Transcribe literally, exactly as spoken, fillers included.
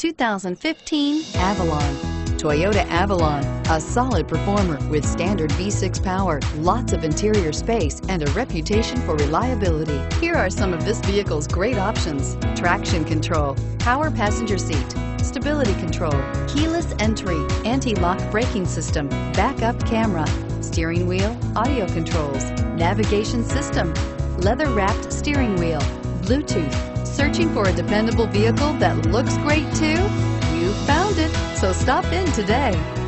two thousand fifteen Avalon. Toyota Avalon, a solid performer with standard V six power, lots of interior space, and a reputation for reliability. Here are some of this vehicle's great options: traction control, power passenger seat, stability control, keyless entry, anti-lock braking system, backup camera, steering wheel audio controls, navigation system, leather-wrapped steering wheel, Bluetooth. Searching for a dependable vehicle that looks great too? You found it, so stop in today.